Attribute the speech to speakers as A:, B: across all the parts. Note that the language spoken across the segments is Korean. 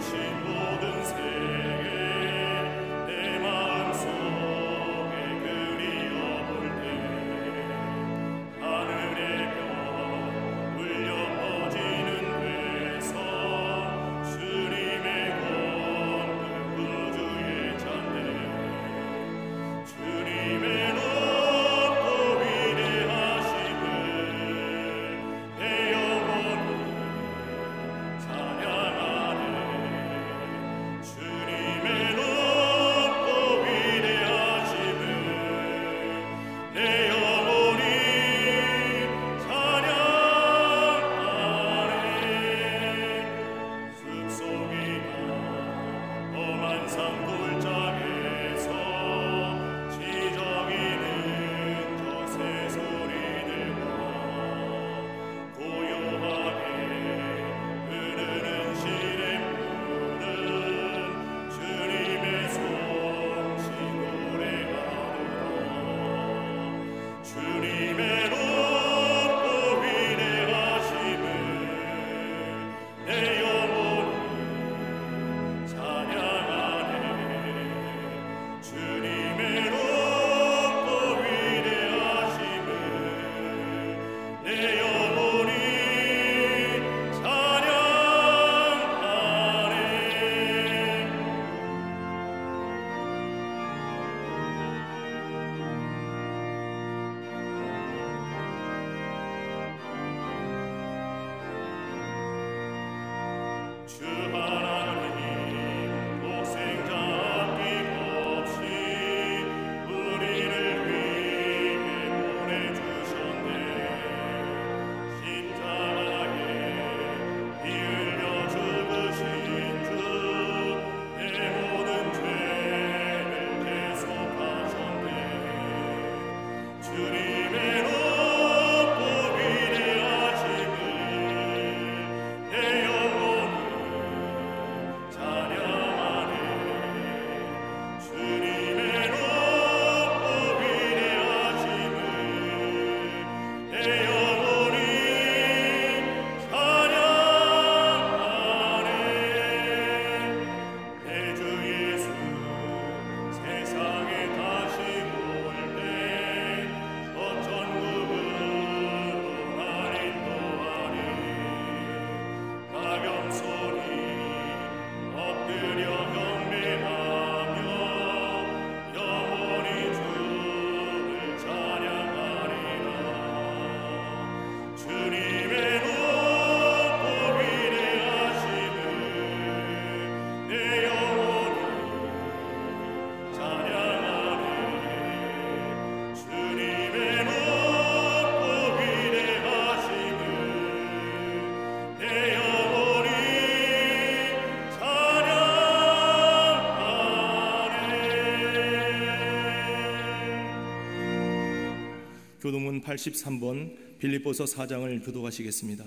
A: 교도문 83번 빌립보서 4장을 교독하시겠습니다.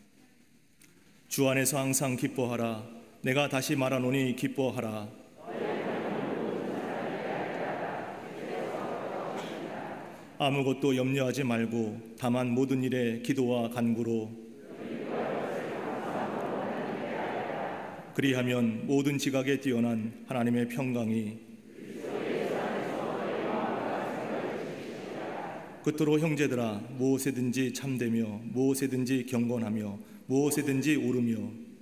A: 주 안에서 항상 기뻐하라. 내가 다시 말하노니 기뻐하라. 아무것도 염려하지 말고 다만 모든 일에 기도와 간구로 그리하면 모든 지각에 뛰어난 하나님의 평강이 그토록 형제들아 무엇에든지 참되며 무엇에든지 경건하며 무엇에든지 오르며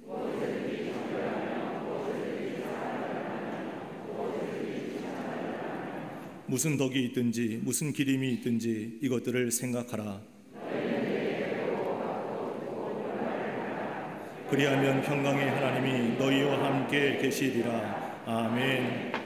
A: 무슨 덕이 있든지 무슨 기림이 있든지 이것들을 생각하라. 그리하면 평강의 하나님이 너희와 함께 계시리라. 아멘.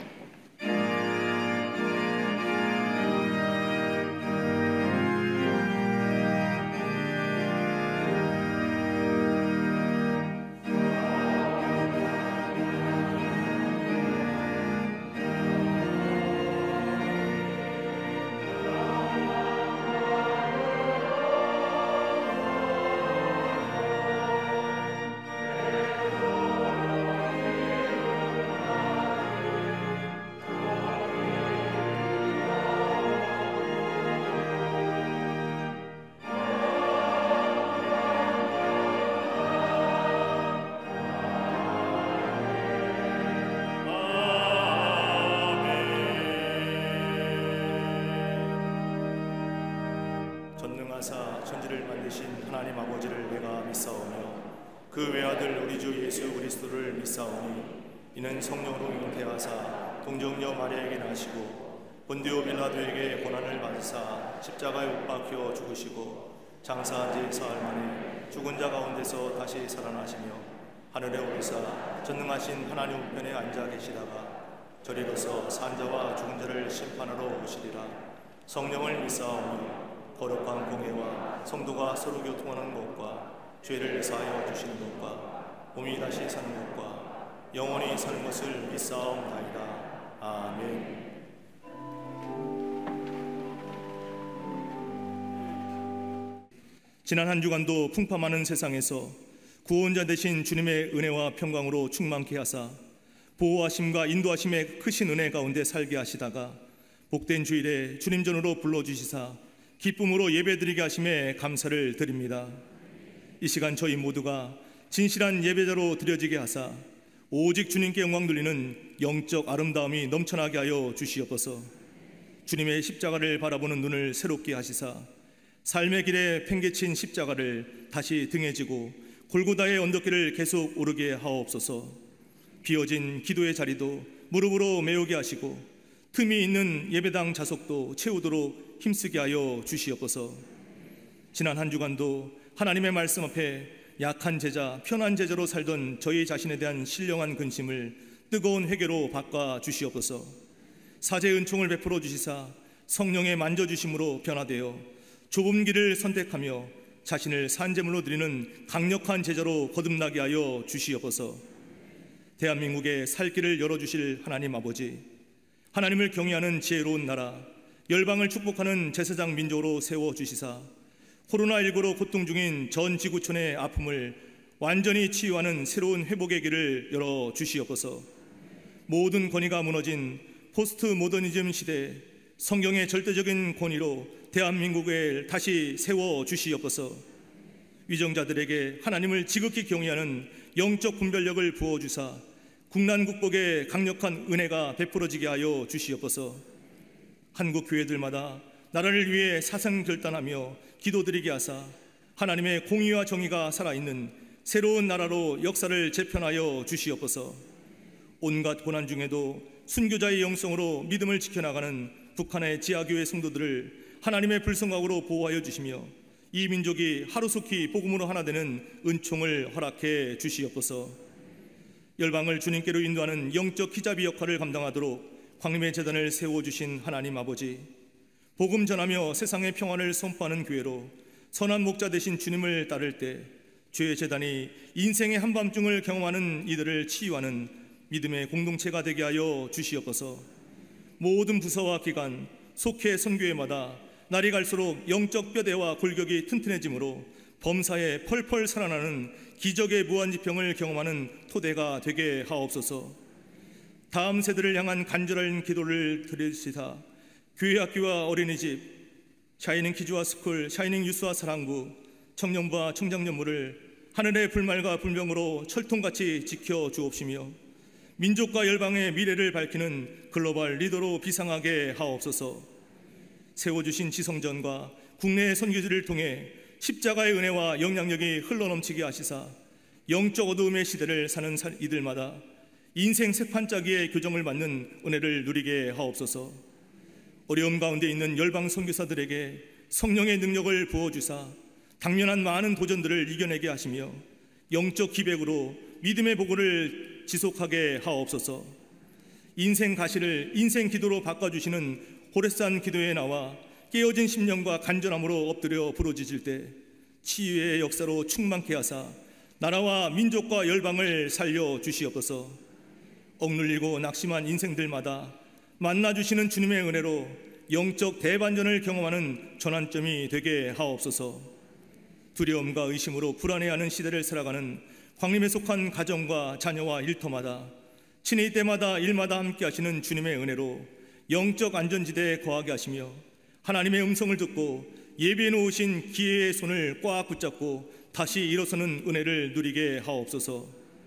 A: 인하사 천지를 만드신 하나님 아버지를 내가 믿사오며 그 외아들 우리 주 예수 그리스도를 믿사오니 이는 성령으로 잉태하사 동정녀 마리아에게 나시고 본디오 빌라도에게 고난을 받으사 십자가에 못 박혀 죽으시고 장사한 지 사흘 만에 죽은 자 가운데서 다시 살아나시며 하늘에 오르사 전능하신 하나님 우편에 앉아 계시다가 저리로서 산자와 죽은 자를 심판하러 오시리라. 성령을 믿사오며 거룩한 공회와 성도가 서로 교통하는 것과 죄를 사하여 주시는 것과 몸이 다시 사는 것과 영원히 사는 것을 믿사옵나이다. 아멘. 지난 한 주간도 풍파 많은 세상에서 구원자 되신 주님의 은혜와 평강으로 충만케 하사 보호하심과 인도하심의 크신 은혜 가운데 살게 하시다가 복된 주일에 주님 전으로 불러주시사 기쁨으로 예배드리게 하심에 감사를 드립니다. 이 시간 저희 모두가 진실한 예배자로 드려지게 하사 오직 주님께 영광 돌리는 영적 아름다움이 넘쳐나게 하여 주시옵소서. 주님의 십자가를 바라보는 눈을 새롭게 하시사 삶의 길에 팽개친 십자가를 다시 등에 지고 골고다의 언덕길을 계속 오르게 하옵소서. 비어진 기도의 자리도 무릎으로 메우게 하시고 틈이 있는 예배당 좌석도 채우도록 힘쓰게 하여 주시옵소서. 지난 한 주간도 하나님의 말씀 앞에 약한 제자, 편한 제자로 살던 저희 자신에 대한 신령한 근심을 뜨거운 회개로 바꿔 주시옵소서. 사제의 은총을 베풀어 주시사 성령의 만져주심으로 변화되어 좁은 길을 선택하며 자신을 산제물로 드리는 강력한 제자로 거듭나게 하여 주시옵소서. 대한민국의 살 길을 열어주실 하나님 아버지, 하나님을 경외하는 지혜로운 나라, 열방을 축복하는 제사장 민족으로 세워주시사 코로나19로 고통 중인 전 지구촌의 아픔을 완전히 치유하는 새로운 회복의 길을 열어주시옵소서. 모든 권위가 무너진 포스트 모더니즘 시대에 성경의 절대적인 권위로 대한민국을 다시 세워주시옵소서. 위정자들에게 하나님을 지극히 경외하는 영적 분별력을 부어주사 국난국복의 강력한 은혜가 베풀어지게 하여 주시옵소서. 한국 교회들마다 나라를 위해 사상결단하며 기도드리게 하사 하나님의 공의와 정의가 살아있는 새로운 나라로 역사를 재편하여 주시옵소서. 온갖 고난 중에도 순교자의 영성으로 믿음을 지켜나가는 북한의 지하교회 성도들을 하나님의 불성각으로 보호하여 주시며 이 민족이 하루속히 복음으로 하나 되는 은총을 허락해 주시옵소서. 열방을 주님께로 인도하는 영적 기자비 역할을 감당하도록 광림의 재단을 세워주신 하나님 아버지, 복음 전하며 세상의 평안을 선포하는 교회로 선한 목자 되신 주님을 따를 때 죄의 재단이 인생의 한밤중을 경험하는 이들을 치유하는 믿음의 공동체가 되게 하여 주시옵소서. 모든 부서와 기관, 속해 선교회마다 날이 갈수록 영적 뼈대와 골격이 튼튼해지므로 범사에 펄펄 살아나는 기적의 무한지평을 경험하는 토대가 되게 하옵소서. 다음 세대를 향한 간절한 기도를 드리시사 교회 학교와 어린이집, 샤이닝 키즈와 스쿨, 샤이닝 유스와 사랑부, 청년부와 청장년부를 하늘의 불말과 불명으로 철통같이 지켜주옵시며 민족과 열방의 미래를 밝히는 글로벌 리더로 비상하게 하옵소서. 세워주신 지성전과 국내의 선교지를 통해 십자가의 은혜와 영향력이 흘러넘치게 하시사 영적 어두움의 시대를 사는 이들마다 인생 색판짜기의 교정을 받는 은혜를 누리게 하옵소서. 어려움 가운데 있는 열방 선교사들에게 성령의 능력을 부어주사 당면한 많은 도전들을 이겨내게 하시며 영적 기백으로 믿음의 보고를 지속하게 하옵소서. 인생 가시를 인생 기도로 바꿔주시는 호레산 기도에 나와 깨어진 심령과 간절함으로 엎드려 부르짖을 때 치유의 역사로 충만케 하사 나라와 민족과 열방을 살려 주시옵소서. 억눌리고 낙심한 인생들마다 만나주시는 주님의 은혜로 영적 대반전을 경험하는 전환점이 되게 하옵소서. 두려움과 의심으로 불안해하는 시대를 살아가는 광림에 속한 가정과 자녀와 일터마다 친위 때마다 일마다 함께 하시는 주님의 은혜로 영적 안전지대에 거하게 하시며 하나님의 음성을 듣고 예비해 놓으신 기회의 손을 꽉 붙잡고 다시 일어서는 은혜를 누리게 하옵소서.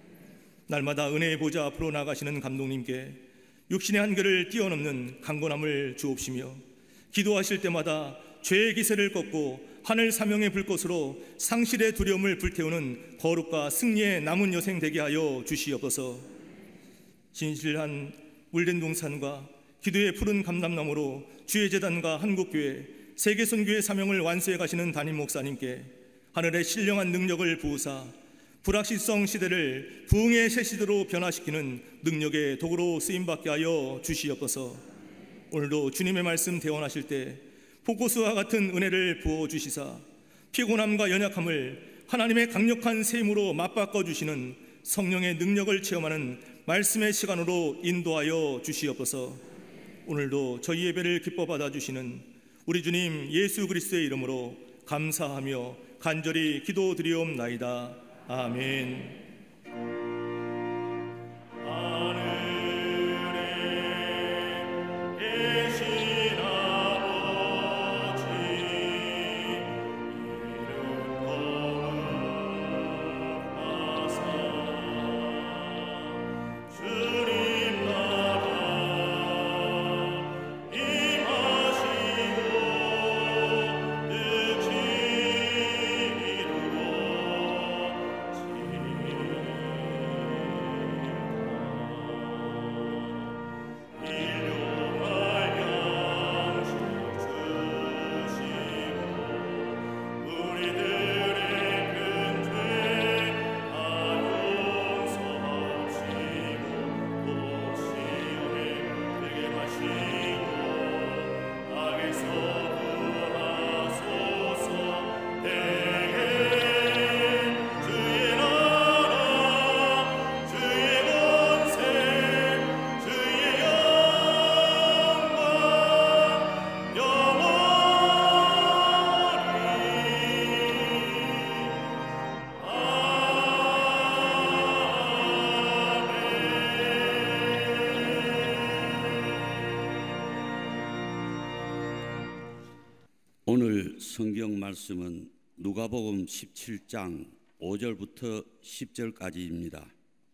A: 날마다 은혜의 보좌 앞으로 나가시는 감독님께 육신의 한계를 뛰어넘는 강건함을 주옵시며 기도하실 때마다 죄의 기세를 꺾고 하늘 사명의 불꽃으로 상실의 두려움을 불태우는 거룩과 승리의 남은 여생 되게 하여 주시옵소서. 진실한 물된 동산과 기도의 푸른 감람나무로 주의 재단과 한국교회, 세계선교의 사명을 완수해 가시는 담임 목사님께 하늘의 신령한 능력을 부으사 불확실성 시대를 부흥의 새 시대로 변화시키는 능력의 도구로 쓰임받게 하여 주시옵소서. 오늘도 주님의 말씀 대원하실 때 폭포수와 같은 은혜를 부어주시사 피곤함과 연약함을 하나님의 강력한 셈으로 맞바꿔 주시는 성령의 능력을 체험하는 말씀의 시간으로 인도하여 주시옵소서. 오늘도 저희 예배를 기뻐 받아주시는 우리 주님 예수 그리스도의 이름으로 감사하며 간절히 기도드리옵나이다. 아멘.
B: 오늘 성경 말씀은 누가복음 17장 5절부터 10절까지입니다.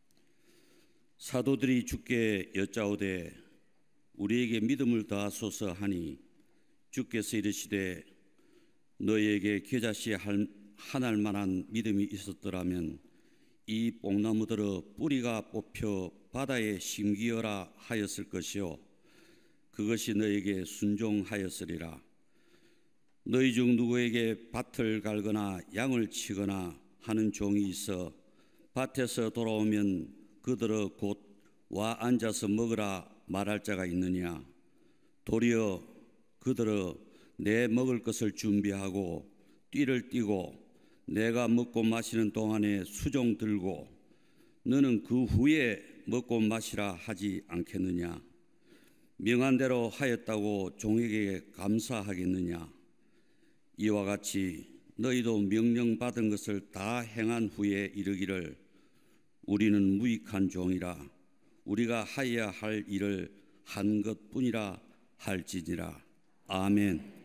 B: 사도들이 주께 여짜오되 우리에게 믿음을 더하소서 하니 주께서 이르시되 너희에게 겨자씨 하나할 만한 믿음이 있었더라면 이 뽕나무들어 뿌리가 뽑혀 바다에 심기어라 하였을 것이요 그것이 너희에게 순종하였으리라. 너희 중 누구에게 밭을 갈거나 양을 치거나 하는 종이 있어 밭에서 돌아오면 그들어 곧 와 앉아서 먹으라 말할 자가 있느냐? 도리어 그들어 내 먹을 것을 준비하고 띠를 띠고 내가 먹고 마시는 동안에 수종 들고 너는 그 후에 먹고 마시라 하지 않겠느냐? 명한 대로 하였다고 종에게 감사하겠느냐? 이와 같이 너희도 명령받은 것을 다 행한 후에 이르기를 우리는 무익한 종이라 우리가 하여야 할 일을 한 것뿐이라 할지니라. 아멘.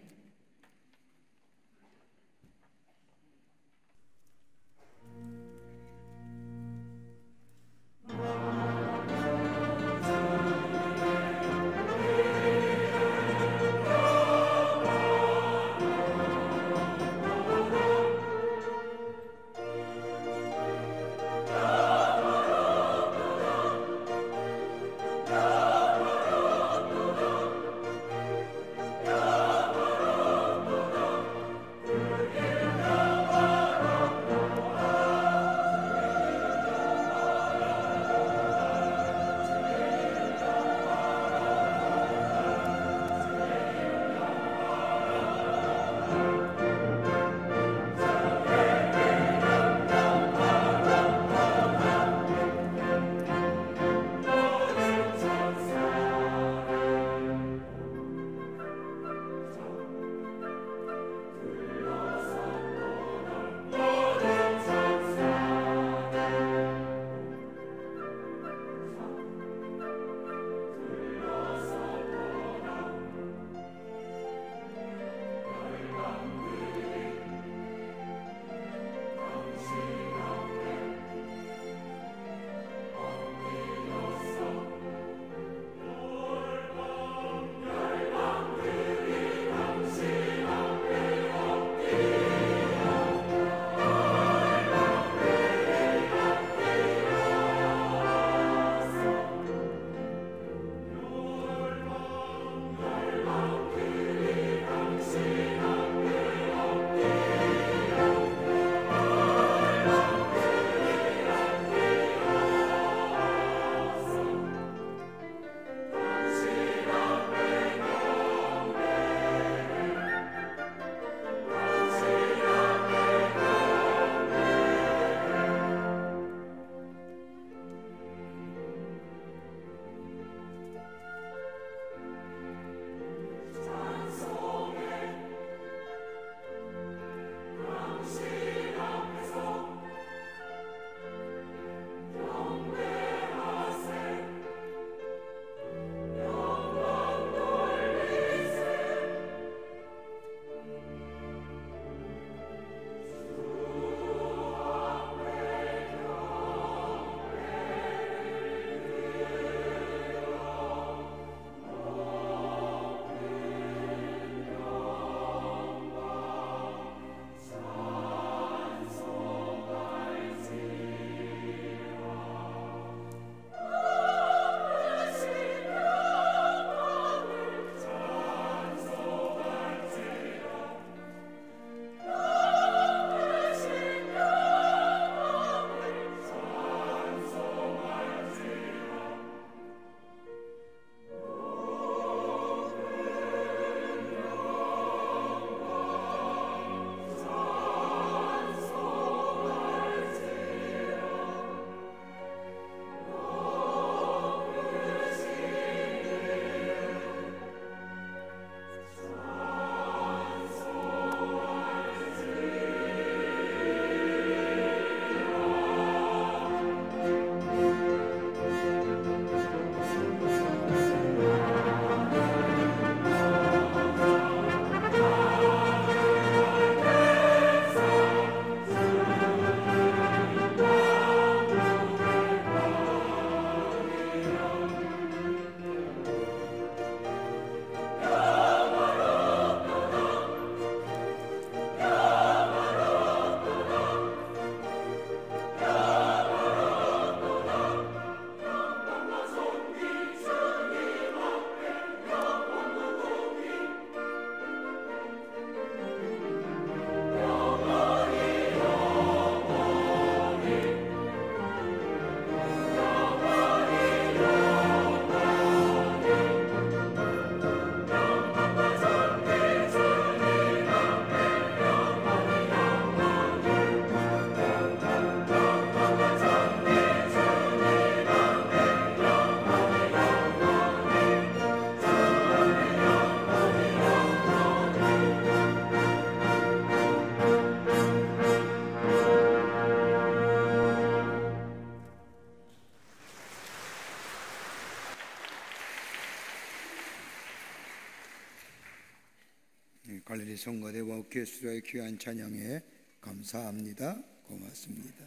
C: 갈릴리 성가대와 오케스트라의 귀한 찬양에 감사합니다. 고맙습니다.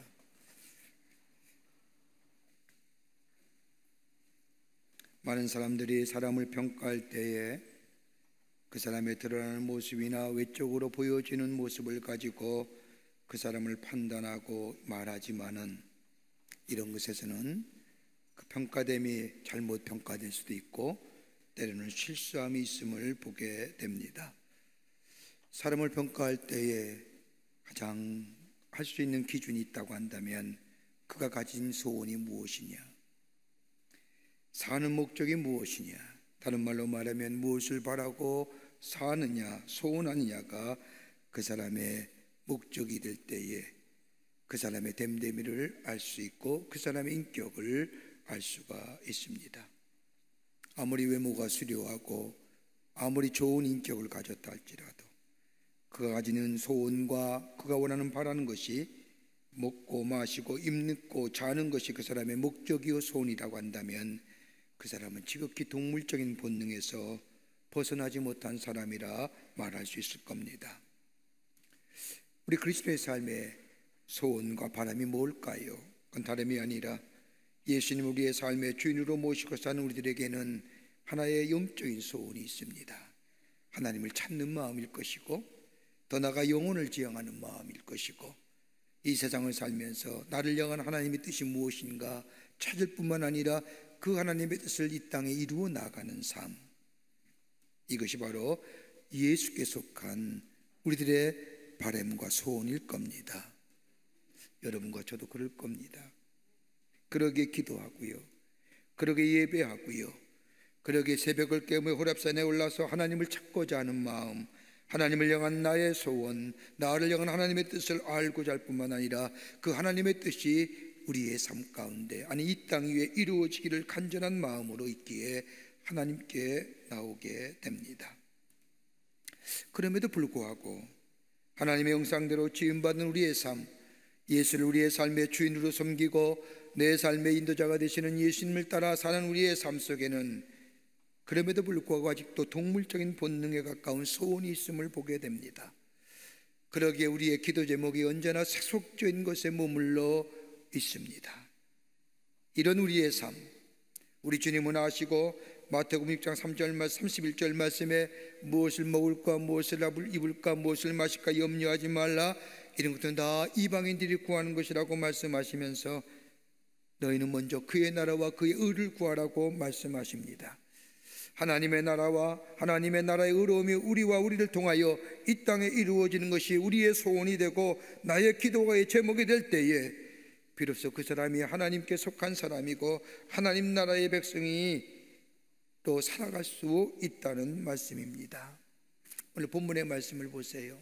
C: 많은 사람들이 사람을 평가할 때에 그 사람의 드러나는 모습이나 외적으로 보여지는 모습을 가지고 그 사람을 판단하고 말하지만은 이런 것에서는 그 평가됨이 잘못 평가될 수도 있고 때로는 실수함이 있음을 보게 됩니다. 사람을 평가할 때에 가장 할 수 있는 기준이 있다고 한다면 그가 가진 소원이 무엇이냐, 사는 목적이 무엇이냐, 다른 말로 말하면 무엇을 바라고 사느냐, 소원하느냐가 그 사람의 목적이 될 때에 그 사람의 됨됨이를 알 수 있고 그 사람의 인격을 알 수가 있습니다. 아무리 외모가 수려하고 아무리 좋은 인격을 가졌다 할지라도 그가 가지는 소원과 그가 원하는 바라는 것이 먹고 마시고 입는 자는 것이 그 사람의 목적이요 소원이라고 한다면 그 사람은 지극히 동물적인 본능에서 벗어나지 못한 사람이라 말할 수 있을 겁니다. 우리 그리스도의 삶의 소원과 바람이 뭘까요? 그건 다름이 아니라 예수님 우리의 삶의 주인으로 모시고 사는 우리들에게는 하나의 영적인 소원이 있습니다. 하나님을 찾는 마음일 것이고 더 나아가 영혼을 지향하는 마음일 것이고 이 세상을 살면서 나를 향한 하나님의 뜻이 무엇인가 찾을 뿐만 아니라 그 하나님의 뜻을 이 땅에 이루어 나가는 삶, 이것이 바로 예수께 속한 우리들의 바람과 소원일 겁니다. 여러분과 저도 그럴 겁니다. 그러게 기도하고요, 그러게 예배하고요, 그러게 새벽을 깨우며 호렙산에 올라서 하나님을 찾고자 하는 마음, 하나님을 향한 나의 소원, 나를 향한 하나님의 뜻을 알고자 할 뿐만 아니라 그 하나님의 뜻이 우리의 삶 가운데, 아니 이 땅 위에 이루어지기를 간절한 마음으로 있기에 하나님께 나오게 됩니다. 그럼에도 불구하고 하나님의 형상대로 지음받은 우리의 삶, 예수를 우리의 삶의 주인으로 섬기고 내 삶의 인도자가 되시는 예수님을 따라 사는 우리의 삶 속에는 그럼에도 불구하고 아직도 동물적인 본능에 가까운 소원이 있음을 보게 됩니다. 그러기에 우리의 기도 제목이 언제나 세속적인 것에 머물러 있습니다. 이런 우리의 삶, 우리 주님은 아시고 마태복음 6장 3절 말씀 31절 말씀에 무엇을 먹을까, 무엇을 입을까, 무엇을 마실까 염려하지 말라, 이런 것들은 다 이방인들이 구하는 것이라고 말씀하시면서 너희는 먼저 그의 나라와 그의 의를 구하라고 말씀하십니다. 하나님의 나라와 하나님의 나라의 의로움이 우리와 우리를 통하여 이 땅에 이루어지는 것이 우리의 소원이 되고 나의 기도의 제목이 될 때에 비로소 그 사람이 하나님께 속한 사람이고 하나님 나라의 백성이 또 살아갈 수 있다는 말씀입니다. 오늘 본문의 말씀을 보세요.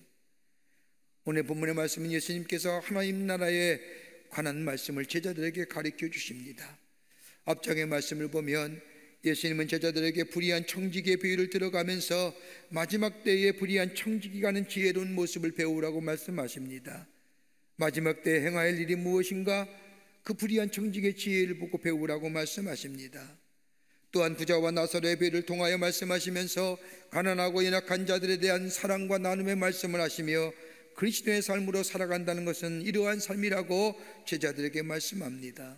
C: 오늘 본문의 말씀은 예수님께서 하나님 나라에 관한 말씀을 제자들에게 가르쳐 주십니다. 앞장의 말씀을 보면 예수님은 제자들에게 불의한 청지기의 비유를 들어가면서 마지막 때에 불의한 청지기가 하는 지혜로운 모습을 배우라고 말씀하십니다. 마지막 때에 행할 일이 무엇인가? 그 불의한 청지기의 지혜를 보고 배우라고 말씀하십니다. 또한 부자와 나사로의 비유를 통하여 말씀하시면서 가난하고 연약한 자들에 대한 사랑과 나눔의 말씀을 하시며 그리스도의 삶으로 살아간다는 것은 이러한 삶이라고 제자들에게 말씀합니다.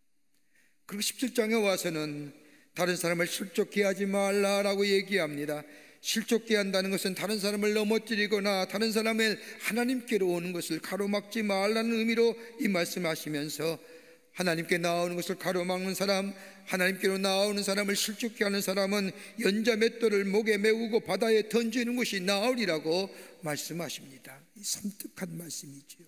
C: 그리고 17장에 와서는 다른 사람을 실족케 하지 말라라고 얘기합니다. 실족케 한다는 것은 다른 사람을 넘어뜨리거나 다른 사람을 하나님께로 오는 것을 가로막지 말라는 의미로 이 말씀하시면서 하나님께 나오는 것을 가로막는 사람, 하나님께로 나오는 사람을 실족케 하는 사람은 연자 맷돌을 목에 메우고 바다에 던지는 것이 나으리라고 말씀하십니다. 섬뜩한 말씀이지요.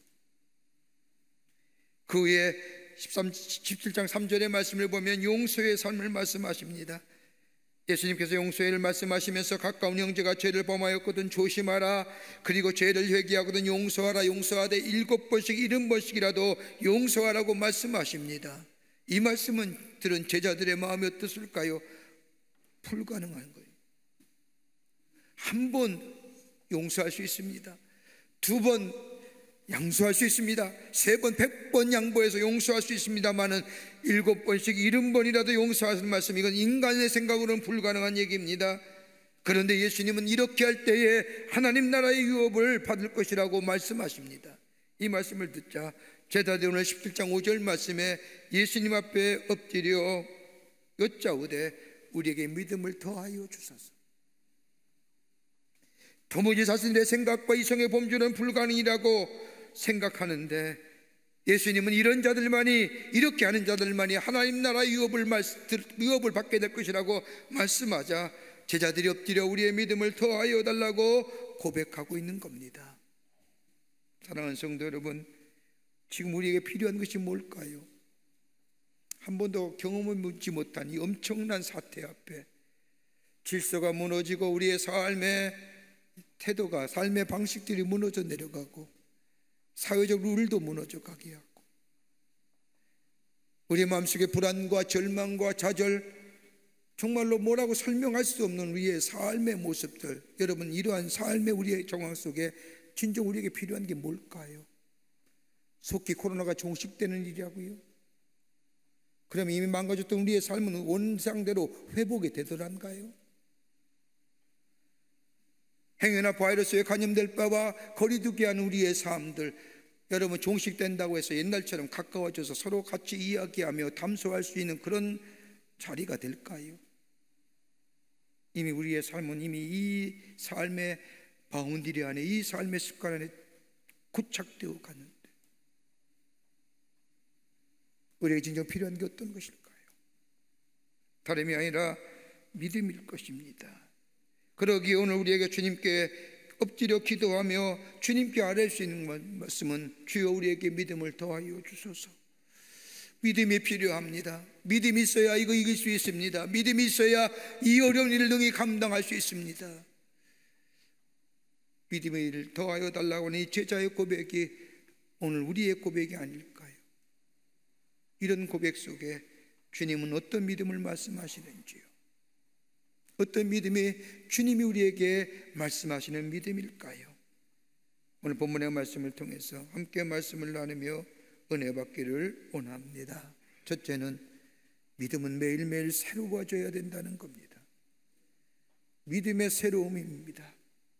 C: 그 후에 17장 3절의 말씀을 보면 용서의 삶을 말씀하십니다. 예수님께서 용서를 말씀하시면서 가까운 형제가 죄를 범하였거든 조심하라, 그리고 죄를 회개하거든 용서하라, 용서하되 7번씩 70번씩이라도 용서하라고 말씀하십니다. 이 말씀은 들은 제자들의 마음이 어떻을까요? 불가능한 거예요. 한 번 용서할 수 있습니다. 2번 양수할 수 있습니다. 3번 100번 양보해서 용서할 수 있습니다만은 7번씩 70번이라도 용서하는 말씀, 이건 인간의 생각으로는 불가능한 얘기입니다. 그런데 예수님은 이렇게 할 때에 하나님 나라의 유업을 받을 것이라고 말씀하십니다. 이 말씀을 듣자 제자들이 오늘 17장 5절 말씀에 예수님 앞에 엎드려 여짜오되 우리에게 믿음을 더하여 주소서. 도무지 자신의 생각과 이성의 범주는 불가능이라고 생각하는데 예수님은 이런 자들만이, 이렇게 하는 자들만이 하나님 나라의 유업을 받게 될 것이라고 말씀하자 제자들이 엎드려 우리의 믿음을 더하여 달라고 고백하고 있는 겁니다. 사랑하는 성도 여러분, 지금 우리에게 필요한 것이 뭘까요? 한 번도 경험해보지 못한 이 엄청난 사태 앞에 질서가 무너지고 우리의 삶의 태도가, 삶의 방식들이 무너져 내려가고 사회적 룰도 무너져 가게 하고 우리 마음속에 불안과 절망과 좌절, 정말로 뭐라고 설명할 수 없는 우리의 삶의 모습들, 여러분, 이러한 삶의 우리의 정황 속에 진정 우리에게 필요한 게 뭘까요? 속히 코로나가 종식되는 일이라고요? 그럼 이미 망가졌던 우리의 삶은 원상대로 회복이 되더란가요? 행여나 바이러스에 감염될 바와 거리두기 하는 우리의 삶들, 여러분, 종식된다고 해서 옛날처럼 가까워져서 서로 같이 이야기하며 담소할 수 있는 그런 자리가 될까요? 이미 우리의 삶은 이미 이 삶의 바운드리 안에, 이 삶의 습관 안에 고착되어 가는데 우리에게 진정 필요한 게 어떤 것일까요? 다름이 아니라 믿음일 것입니다. 그러기에 오늘 우리에게 주님께 엎드려 기도하며 주님께 아뢰 수 있는 말씀은 주여 우리에게 믿음을 더하여 주소서. 믿음이 필요합니다. 믿음이 있어야 이거 이길 수 있습니다. 믿음이 있어야 이 어려운 일을 능히 감당할 수 있습니다. 믿음을 더하여 달라고 하는 이 제자의 고백이 오늘 우리의 고백이 아닐까요? 이런 고백 속에 주님은 어떤 믿음을 말씀하시는지요? 어떤 믿음이 주님이 우리에게 말씀하시는 믿음일까요? 오늘 본문의 말씀을 통해서 함께 말씀을 나누며 은혜 받기를 원합니다. 첫째는 믿음은 매일매일 새로워져야 된다는 겁니다. 믿음의 새로움입니다.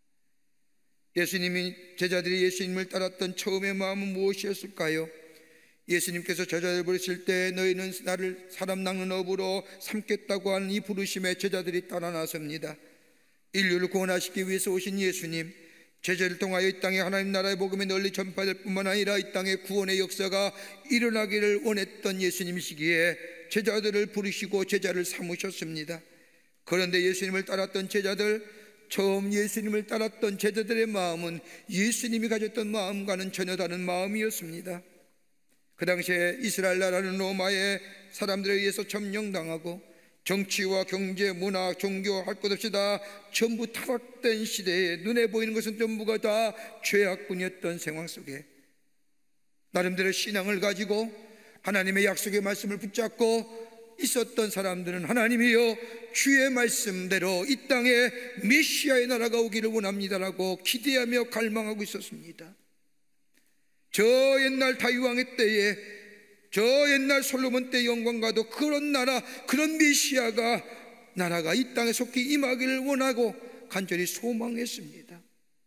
C: 예수님이, 제자들이 예수님을 따랐던 처음의 마음은 무엇이었을까요? 예수님께서 제자들 부르실 때 너희는 나를 사람 낚는 어부로 삼겠다고 하는 이 부르심에 제자들이 따라 나섭니다. 인류를 구원하시기 위해서 오신 예수님, 제자를 통하여 이 땅에 하나님 나라의 복음이 널리 전파될 뿐만 아니라 이 땅에 구원의 역사가 일어나기를 원했던 예수님이시기에 제자들을 부르시고 제자를 삼으셨습니다. 그런데 예수님을 따랐던 제자들, 처음 예수님을 따랐던 제자들의 마음은 예수님이 가졌던 마음과는 전혀 다른 마음이었습니다. 그 당시에 이스라엘 나라는 로마의 사람들에 의해서 점령당하고 정치와 경제, 문화, 종교 할 것 없이 다 전부 타락된 시대에 눈에 보이는 것은 전부가 다 죄악뿐이었던 상황 속에 나름대로 신앙을 가지고 하나님의 약속의 말씀을 붙잡고 있었던 사람들은 하나님이여 주의 말씀대로 이 땅에 메시아의 나라가 오기를 원합니다라고 기대하며 갈망하고 있었습니다. 저 옛날 다윗왕의 때에, 저 옛날 솔로몬 때 영광과도 그런 나라, 그런 메시아가, 나라가 이 땅에 속히 임하기를 원하고 간절히 소망했습니다.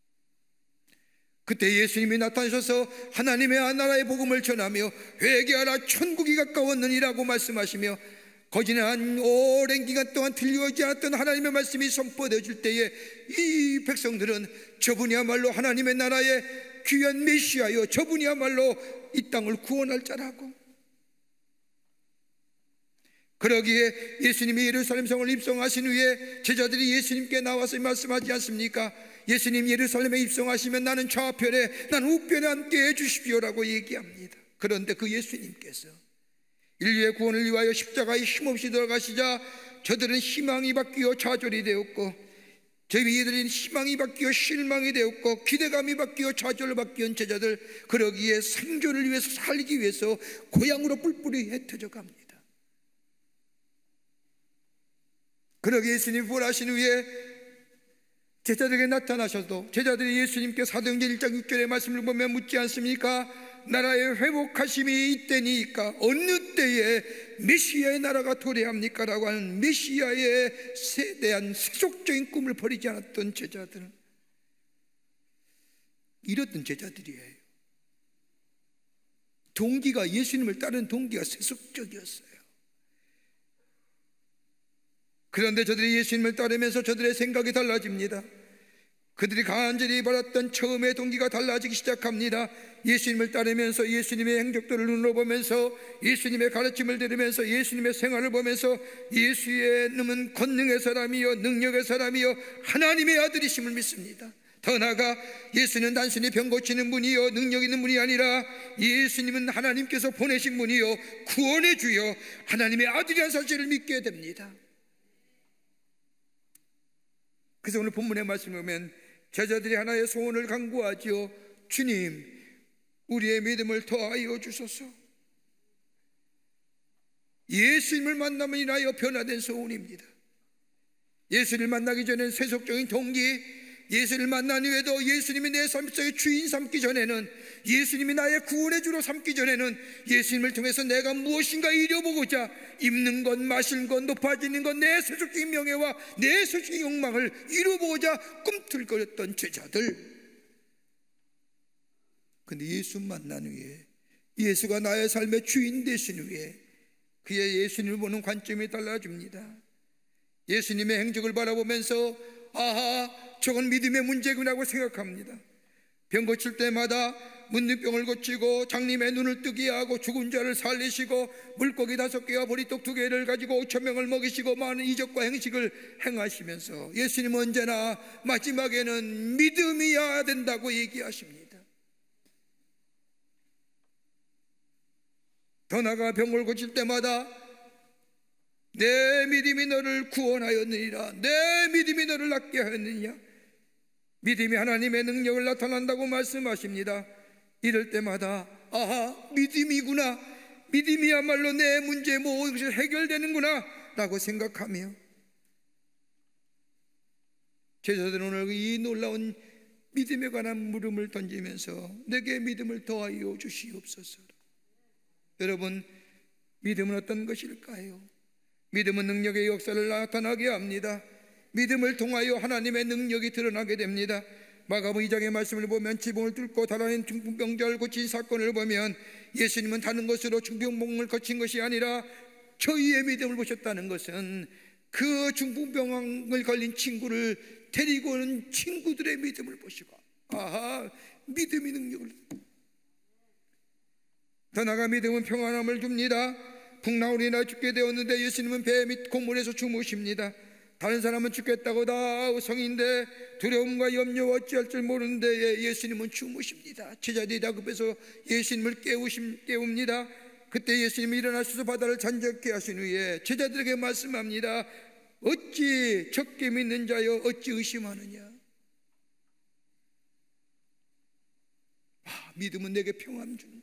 C: 그때 예수님이 나타나셔서 하나님의 나라의 복음을 전하며 회개하라 천국이 가까웠느니라고 말씀하시며 거지난 오랜 기간 동안 들려오지 않았던 하나님의 말씀이 선포되어질 때에 이 백성들은 저분이야말로 하나님의 나라의 귀한 메시아여, 저분이야말로 이 땅을 구원할 자라고. 그러기에 예수님이 예루살렘 성을 입성하신 후에 제자들이 예수님께 나와서 말씀하지 않습니까? 예수님 예루살렘에 입성하시면 나는 좌편에, 나는 우편에 함께 해주십시오라고 얘기합니다. 그런데 그 예수님께서 인류의 구원을 위하여 십자가에 힘없이 들어가시자 저들은 희망이 바뀌어 좌절이 되었고, 저희들은 희망이 바뀌어 실망이 되었고, 기대감이 바뀌어 좌절을 바뀌은 제자들, 그러기에 생존을 위해서, 살기 위해서 고향으로 뿔뿔이 흩어져 갑니다. 그러기에 예수님 부활하신 후에 제자들에게 나타나셔도 제자들이 예수님께 사도행전 1장 6절의 말씀을 보면 묻지 않습니까? 나라의 회복하심이 이때니까 어느 때에 메시아의 나라가 도래합니까? 라고 하는 메시아에 대한 세속적인 꿈을 버리지 않았던 제자들, 이랬던 제자들이에요. 동기가, 예수님을 따르는 동기가 세속적이었어요. 그런데 저들이 예수님을 따르면서 저들의 생각이 달라집니다. 그들이 간절히 바랐던 처음의 동기가 달라지기 시작합니다. 예수님을 따르면서 예수님의 행적들을 눈으로 보면서 예수님의 가르침을 들으면서 예수님의 생활을 보면서 예수님은 권능의 사람이요 능력의 사람이요 하나님의 아들이심을 믿습니다. 더 나아가 예수는 단순히 병 고치는 분이요 능력 있는 분이 아니라 예수님은 하나님께서 보내신 분이요 구원의 주요 하나님의 아들이라는 사실을 믿게 됩니다. 그래서 오늘 본문의 말씀을 보면 제자들이 하나의 소원을 간구하지요. 주님, 우리의 믿음을 더하여 주소서. 예수님을 만나면 인하여 변화된 소원입니다. 예수를 만나기 전에는 세속적인 동기, 예수를 만난 후에도 예수님이 내 삶 속의 주인 삼기 전에는, 예수님이 나의 구원의 주로 삼기 전에는 예수님을 통해서 내가 무엇인가 이뤄보고자 입는 것, 마시는 것, 높아지는 것, 내 세속적인 명예와 내 세속적인 욕망을 이뤄보고자 꿈틀거렸던 제자들. 근데 예수 만난 후에, 예수가 나의 삶의 주인 되신 후에 그의 예수님을 보는 관점이 달라집니다. 예수님의 행적을 바라보면서 아하, 저건 믿음의 문제구나고 생각합니다. 병 고칠 때마다 묻는 병을 고치고 장님의 눈을 뜨게 하고 죽은 자를 살리시고 물고기 5개와 보리떡 2개를 가지고 5,000명을 먹이시고 많은 이적과 행식을 행하시면서 예수님은 언제나 마지막에는 믿음이어야 된다고 얘기하십니다. 더 나아가 병을 고칠 때마다 내 믿음이 너를 구원하였느니라, 내 믿음이 너를 낫게 하였느냐, 믿음이 하나님의 능력을 나타난다고 말씀하십니다. 이럴 때마다 아하, 믿음이구나, 믿음이야말로 내 문제 모든 것이 해결되는구나 라고 생각하며 제자들은 오늘 이 놀라운 믿음에 관한 물음을 던지면서 내게 믿음을 더하여 주시옵소서. 여러분, 믿음은 어떤 것일까요? 믿음은 능력의 역사를 나타나게 합니다. 믿음을 통하여 하나님의 능력이 드러나게 됩니다. 마가복음 2장의 말씀을 보면 지붕을 뚫고 달아낸 중풍병자를 고친 사건을 보면 예수님은 다른 것으로 중풍병을 고친 것이 아니라 저희의 믿음을 보셨다는 것은 그 중풍병을 걸린 친구를 데리고 오는 친구들의 믿음을 보시고, 아하, 믿음이 능력을. 더 나아가 믿음은 평안함을 줍니다. 풍랑으로 죽게 되었는데 예수님은 배 밑 고문에서 주무십니다. 다른 사람은 죽겠다고 다 성인데 두려움과 염려와 어찌할 줄 모르는데 예수님은 주무십니다. 제자들이 다급해서 예수님을 깨웁니다. 그때 예수님이 일어나셔서 바다를 잔적케 하신 후에 제자들에게 말씀합니다. 어찌 적게 믿는 자여 어찌 의심하느냐. 믿음은 내게 평안 주는.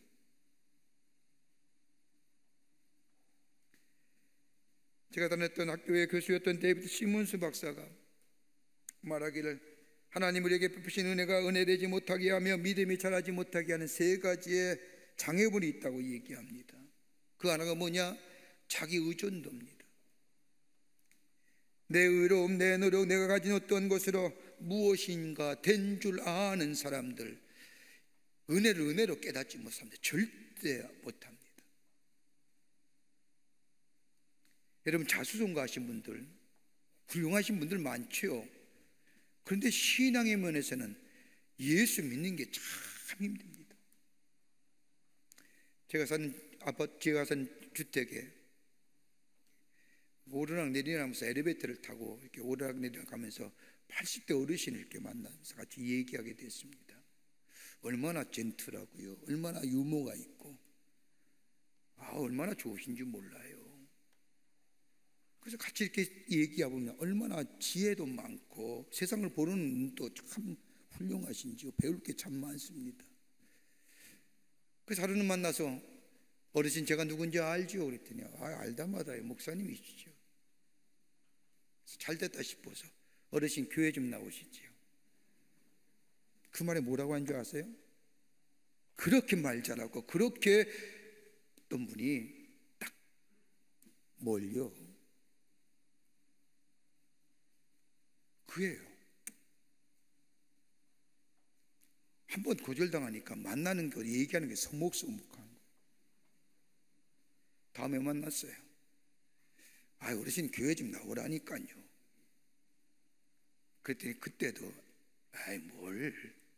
C: 제가 다녔던 학교의 교수였던 데이비드 시몬스 박사가 말하기를 하나님 우리에게 베푸신 은혜가 은혜되지 못하게 하며 믿음이 자라지 못하게 하는 3가지의 장애물이 있다고 얘기합니다. 그 하나가 뭐냐? 자기 의존도입니다. 내 의로움, 내 노력, 내가 가진 어떤 것으로 무엇인가 된 줄 아는 사람들, 은혜를 은혜로 깨닫지 못합니다. 절대 못합니다. 여러분, 자수성가하신 분들, 훌륭하신 분들 많죠. 그런데 신앙의 면에서는 예수 믿는 게 참 힘듭니다. 제가 산 주택에 오르락 내리락 하면서 엘리베이터를 타고 이렇게 오르락 내리락 하면서 80대 어르신을 이렇게 만나면서 같이 얘기하게 됐습니다. 얼마나 젠틀하고요, 얼마나 유머가 있고, 얼마나 좋으신지 몰라요. 그래서 같이 이렇게 얘기하고 보면 얼마나 지혜도 많고 세상을 보는 눈도 참 훌륭하신지요. 배울 게 참 많습니다. 그래서 하루는 만나서 어르신 제가 누군지 알죠? 그랬더니 알다마다요, 목사님이시죠. 잘 됐다 싶어서 어르신 교회 좀 나오시지요. 그 말에 뭐라고 한 줄 아세요? 그렇게 말 잘하고 그렇게 어떤 분이 딱 몰려. 그예요. 한번 거절당하니까 만나는 거 얘기하는 게 서먹서먹한 거예요. 다음에 만났어요. 어르신 교회 좀 나오라니까요. 그랬더니 그때도 뭘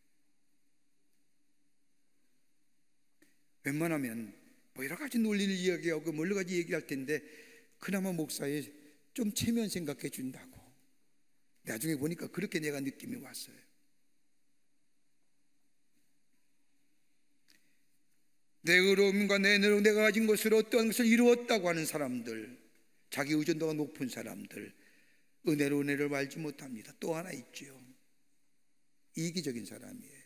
C: 웬만하면 뭐 여러 가지 논리를 이야기하고 여러 가지 얘기할 텐데 그나마 목사의 좀 체면 생각해 준다고. 나중에 보니까 그렇게 내가 느낌이 왔어요. 내 의로움과 내가 가진 것으로 어떠한 것을 이루었다고 하는 사람들, 자기 의존도가 높은 사람들, 은혜를 알지 못합니다. 또 하나 있죠. 이기적인 사람이에요.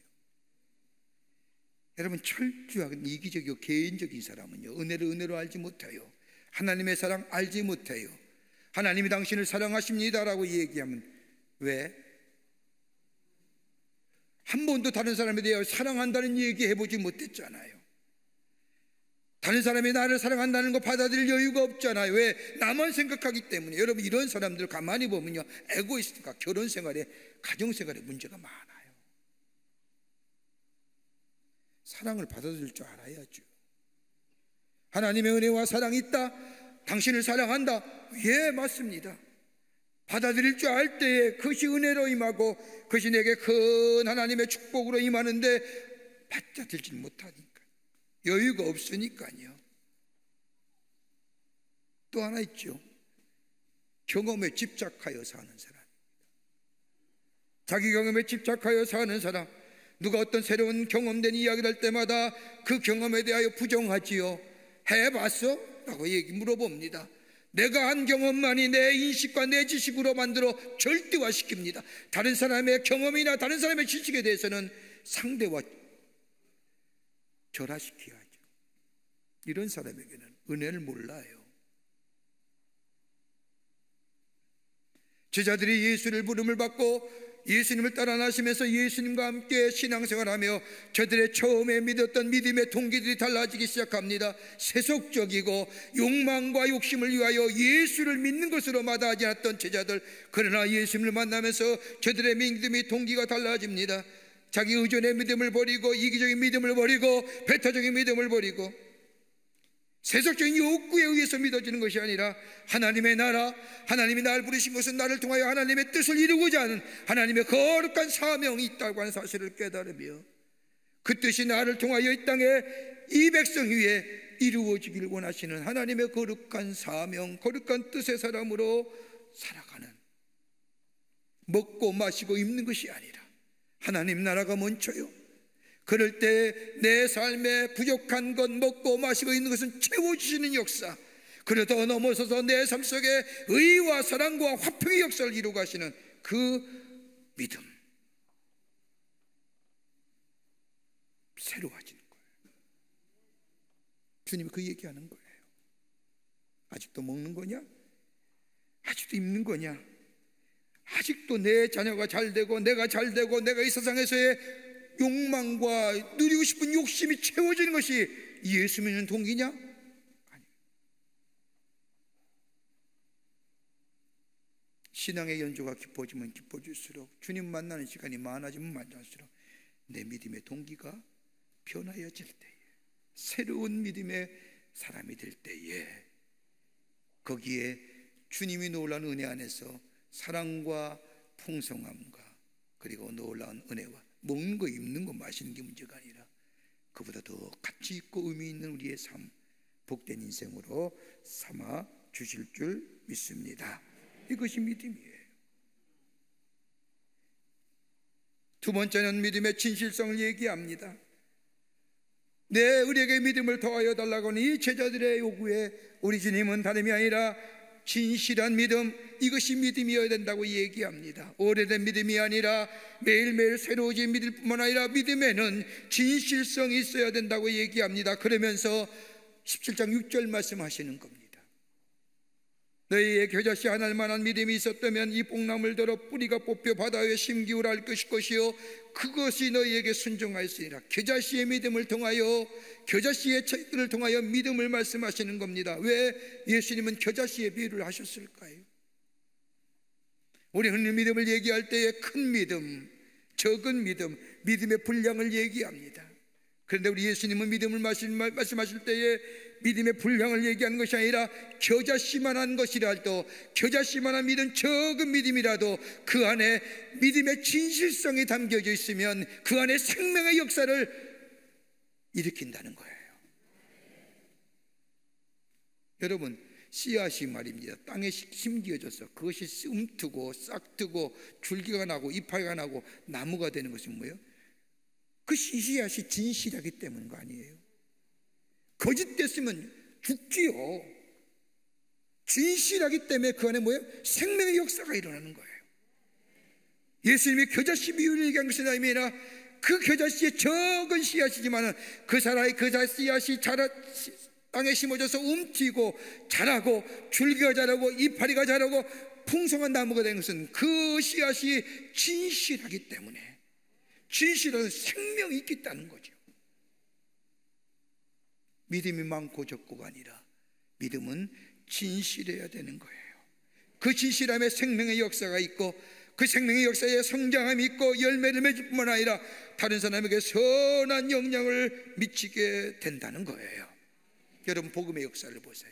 C: 여러분, 철저하게 이기적이고 개인적인 사람은요, 은혜로 알지 못해요. 하나님의 사랑 알지 못해요. 하나님이 당신을 사랑하십니다라고 얘기하면 왜? 한 번도 다른 사람에 대해 사랑한다는 얘기 해보지 못했잖아요. 다른 사람이 나를 사랑한다는 거 받아들일 여유가 없잖아요. 왜? 나만 생각하기 때문에. 여러분, 이런 사람들 가만히 보면요, 에고이스트가 결혼생활에, 가정생활에 문제가 많아요. 사랑을 받아들일 줄 알아야죠. 하나님의 은혜와 사랑이 있다? 당신을 사랑한다? 예, 맞습니다. 받아들일 줄 알 때에 그것이 은혜로 임하고 그것이 내게 큰 하나님의 축복으로 임하는데 받아들이지 못하니까, 여유가 없으니까요. 또 하나 있죠. 경험에 집착하여 사는 사람. 자기 경험에 집착하여 사는 사람. 누가 어떤 새로운 경험된 이야기를 할 때마다 그 경험에 대하여 부정하지요. 해봤어? 라고 물어봅니다. 내가 한 경험만이 내 인식과 내 지식으로 만들어 절대화시킵니다. 다른 사람의 경험이나 다른 사람의 지식에 대해서는 상대와 절하시켜야죠. 이런 사람에게는 은혜를 몰라요. 제자들이 예수를 부름을 받고 예수님을 따라 나시면서 예수님과 함께 신앙생활하며 저들의 처음에 믿었던 믿음의 동기들이 달라지기 시작합니다. 세속적이고 욕망과 욕심을 위하여 예수를 믿는 것으로 마다하지 않았던 제자들, 그러나 예수님을 만나면서 저들의 믿음의 동기가 달라집니다. 자기 의존의 믿음을 버리고 이기적인 믿음을 버리고 배타적인 믿음을 버리고 세속적인 욕구에 의해서 믿어지는 것이 아니라 하나님의 나라, 하나님이 나를 부르신 것은 나를 통하여 하나님의 뜻을 이루고자 하는 하나님의 거룩한 사명이 있다고 하는 사실을 깨달으며 그 뜻이 나를 통하여 이 땅에 이 백성 위에 이루어지길 원하시는 하나님의 거룩한 사명, 거룩한 뜻의 사람으로 살아가는, 먹고 마시고 입는 것이 아니라 하나님 나라가 먼저요. 그럴 때 내 삶에 부족한 것, 먹고 마시고 있는 것은 채워주시는 역사, 그를 더 넘어서서 내 삶 속에 의와 사랑과 화평의 역사를 이루고 가시는 그 믿음, 새로워지는 거예요. 주님이 그 얘기하는 거예요. 아직도 먹는 거냐? 아직도 입는 거냐? 아직도 내 자녀가 잘되고 내가 잘되고 내가 이 세상에서의 욕망과 누리고 싶은 욕심이 채워지는 것이 예수 믿는 동기냐? 아니. 신앙의 연조가 깊어지면 깊어질수록, 주님 만나는 시간이 많아지면 많아질수록 내 믿음의 동기가 변화해질 때에, 새로운 믿음의 사람이 될 때에, 거기에 주님이 놀라운 은혜 안에서 사랑과 풍성함과 그리고 놀라운 은혜와 먹는 거, 입는 거, 마시는 게 문제가 아니라 그보다 더 가치 있고 의미 있는 우리의 삶, 복된 인생으로 삼아 주실 줄 믿습니다. 이것이 믿음이에요. 두 번째는 믿음의 진실성을 얘기합니다. 내 우리에게 믿음을 더하여 달라고 하는 이 제자들의 요구에 우리 주님은 다름이 아니라 진실한 믿음, 이것이 믿음이어야 된다고 얘기합니다. 오래된 믿음이 아니라 매일매일 새로워진 믿음뿐만 아니라 믿음에는 진실성이 있어야 된다고 얘기합니다. 그러면서 17장 6절 말씀하시는 겁니다. 너희의 겨자씨 하나일 만한 믿음이 있었다면 이 뽕나무를 들어 뿌리가 뽑혀 바다에 심기울 할 것이요 그것이 너희에게 순종하였으리라. 겨자씨의 믿음을 통하여, 겨자씨의 책들을 통하여 믿음을 말씀하시는 겁니다. 왜 예수님은 겨자씨의 비유를 하셨을까요? 우리 흔히 믿음을 얘기할 때에 큰 믿음, 적은 믿음, 믿음의 분량을 얘기합니다. 그런데 우리 예수님은 믿음을 말씀하실 때에 믿음의 분량을 얘기하는 것이 아니라 겨자씨만한 것이라도, 겨자씨만한 믿음, 적은 믿음이라도 그 안에 믿음의 진실성이 담겨져 있으면 그 안에 생명의 역사를 일으킨다는 거예요. 여러분, 씨앗이 말입니다, 땅에 심겨져서 그것이 움트고 싹트고 줄기가 나고 이파리가 나고 나무가 되는 것이 뭐예요? 그 씨앗이 진실하기 때문인 거 아니에요? 거짓됐으면 죽지요. 진실하기 때문에 그 안에 뭐예요? 생명의 역사가 일어나는 거예요. 예수님이 겨자씨 비유를 얘기한 것이 아니라 그 겨자씨의 적은 씨앗이지만 그 사람의 겨자 씨앗이 땅에 심어져서 움트이고 자라고 줄기가 자라고 이파리가 자라고 풍성한 나무가 되는 것은 그 씨앗이 진실하기 때문에, 진실한 생명이 있겠다는 거죠. 믿음이 많고 적고가 아니라 믿음은 진실해야 되는 거예요. 그 진실함에 생명의 역사가 있고 그 생명의 역사에 성장함이 있고 열매를 맺을 뿐만 아니라 다른 사람에게 선한 영향을 미치게 된다는 거예요. 여러분, 복음의 역사를 보세요.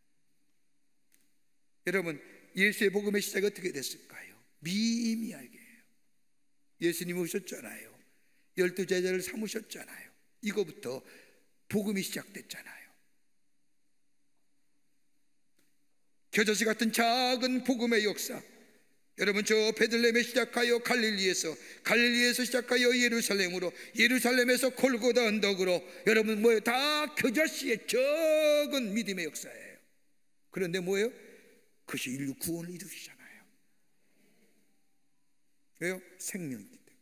C: 여러분, 예수의 복음의 시작이 어떻게 됐을까요? 미미하게 예수님이 오셨잖아요. 12제자를 삼으셨잖아요. 이거부터 복음이 시작됐잖아요. 겨자씨 같은 작은 복음의 역사, 여러분, 저 베들레헴에 시작하여 갈릴리에서 시작하여 예루살렘으로, 예루살렘에서 골고다 언덕으로, 여러분 뭐예요? 다 겨자씨의 적은 믿음의 역사예요. 그런데 뭐예요? 그것이 인류 구원을 이루시잖아요. 왜요? 생명이기 때문에.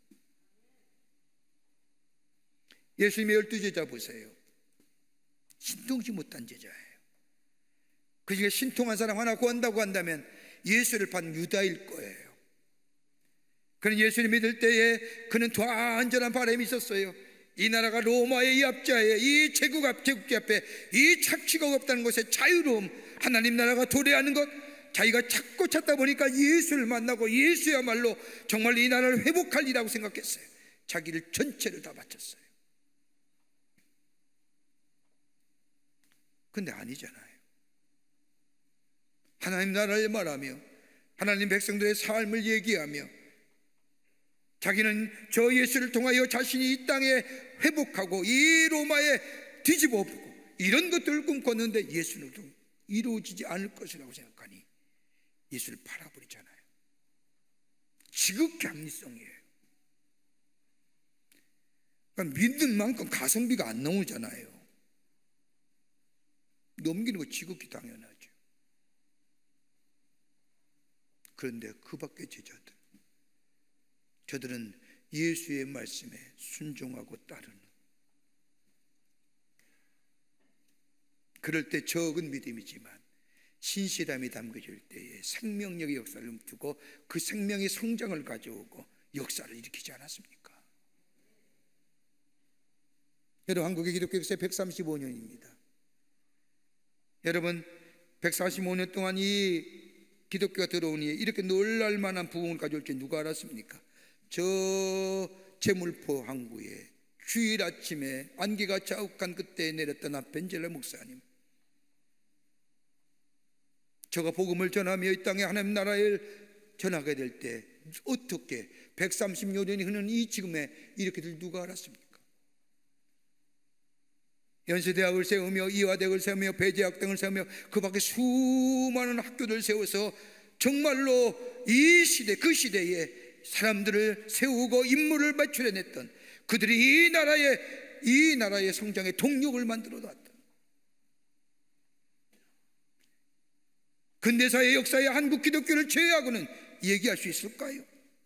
C: 예수님의 12제자 보세요. 신통치 못한 제자예요. 그 중에 신통한 사람 하나 구한다고 한다면 예수를 받는 유다일 거예요. 그는 예수를 믿을 때에 그는 완전한 바람이 있었어요. 이 나라가 로마의 이합자에, 이 제국지 앞에 이 착취가 없다는 것에 자유로움, 하나님 나라가 도래하는 것, 자기가 찾고 찾다 보니까 예수를 만나고 예수야말로 정말 이 나라를 회복할 일이라고 생각했어요. 자기를 전체를 다 바쳤어요. 근데 아니잖아요. 하나님 나라를 말하며 하나님 백성들의 삶을 얘기하며 자기는 저 예수를 통하여 자신이 이 땅에 회복하고 이 로마에 뒤집어 엎고 이런 것들을 꿈꿨는데 예수는 이루어지지 않을 것이라고 생각하니 예수를 팔아버리잖아요. 지극히 합리성이에요. 그러니까 믿는 만큼 가성비가 안 나오잖아요. 넘기는 거 지극히 당연하죠. 그런데 그 밖의 제자들, 저들은 예수의 말씀에 순종하고 따르는, 그럴 때 적은 믿음이지만 신실함이 담겨질 때에 생명력의 역사를 두고 그 생명의 성장을 가져오고 역사를 일으키지 않았습니까? 여러분, 한국의 기독교 역사 135년입니다. 여러분, 145년 동안 이 기독교가 들어오니 이렇게 놀랄 만한 부흥을 가져올 줄 누가 알았습니까? 저 제물포 항구에 주일 아침에 안개가 자욱한 그때에 내렸던 아벤젤레 목사님, 저가 복음을 전하며 이 땅에 하나님 나라를 전하게 될 때 어떻게 130여 년이 흐른 이 지금에 이렇게 될 누가 알았습니까? 연세대학을 세우며 이화대학을 세우며 배재학 등을 세우며 그 밖에 수많은 학교를 세워서 정말로 이 시대, 그 시대에 사람들을 세우고 인물을 배출해냈던 그들이 이 나라의 성장의 동력을 만들어 놨다. 근대사의 역사에 한국 기독교를 제외하고는 얘기할 수 있을까요?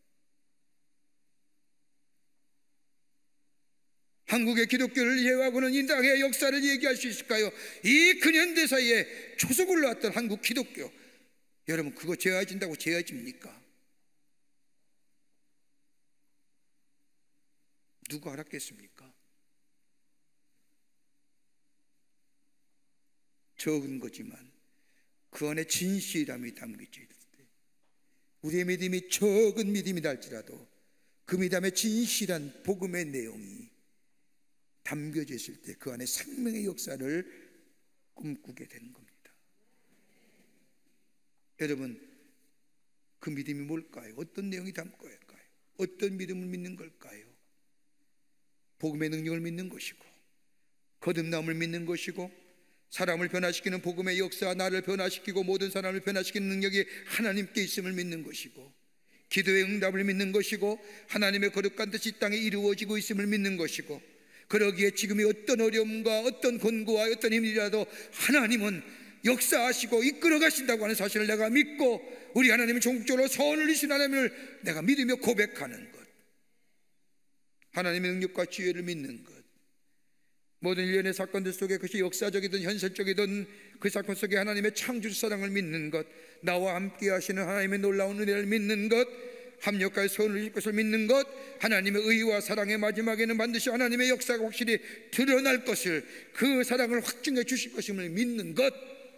C: 한국의 기독교를 제외하고는 이 땅의 역사를 얘기할 수 있을까요? 이 근현대사에 초석을 놨던 한국 기독교, 여러분, 그거 재어진다고 재어집니까? 누가 알았겠습니까? 적은 거지만 그 안에 진실함이 담겨져 있을 때, 우리의 믿음이 적은 믿음이다 할지라도 그 믿음의 진실한 복음의 내용이 담겨져 있을 때 그 안에 생명의 역사를 꿈꾸게 되는 겁니다. 여러분, 그 믿음이 뭘까요? 어떤 내용이 담고 있을까요? 어떤 믿음을 믿는 걸까요? 복음의 능력을 믿는 것이고, 거듭남을 믿는 것이고, 사람을 변화시키는 복음의 역사, 나를 변화시키고 모든 사람을 변화시키는 능력이 하나님께 있음을 믿는 것이고, 기도의 응답을 믿는 것이고, 하나님의 거룩한 뜻이 이 땅에 이루어지고 있음을 믿는 것이고, 그러기에 지금의 어떤 어려움과 어떤 권고와 어떤 힘이라도 하나님은 역사하시고 이끌어 가신다고 하는 사실을 내가 믿고, 우리 하나님은 종적으로 선을 이신 하나님을 내가 믿으며 고백하는 것, 하나님의 능력과 지혜를 믿는 것, 모든 일련의 사건들 속에 그것이 역사적이든 현실적이든 그 사건 속에 하나님의 창조 사랑을 믿는 것, 나와 함께 하시는 하나님의 놀라운 은혜를 믿는 것, 합력하여 선을 이룰 것을 믿는 것, 하나님의 의와 사랑의 마지막에는 반드시 하나님의 역사가 확실히 드러날 것을, 그 사랑을 확증해 주실 것임을 믿는 것,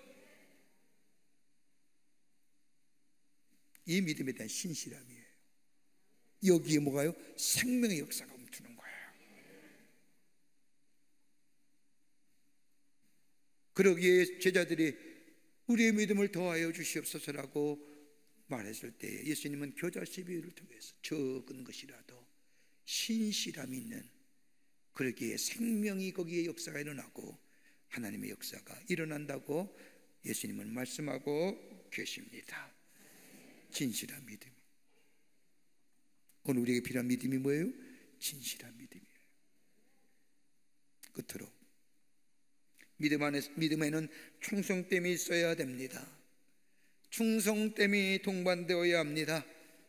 C: 이 믿음에 대한 신실함이에요. 여기에 뭐가요? 생명의 역사가 움트는 거예요. 그러기에 제자들이 우리의 믿음을 더하여 주시옵소서라고 말했을 때 예수님은 겨자씨 비유를 통해서 적은 것이라도 신실함이 있는, 그러기에 생명이 거기에 역사가 일어나고 하나님의 역사가 일어난다고 예수님은 말씀하고 계십니다. 진실한 믿음. 오늘 우리에게 필요한 믿음이 뭐예요? 진실한 믿음이에요. 끝으로 믿음에는 충성됨이 있어야 됩니다. 충성됨이 동반되어야 합니다.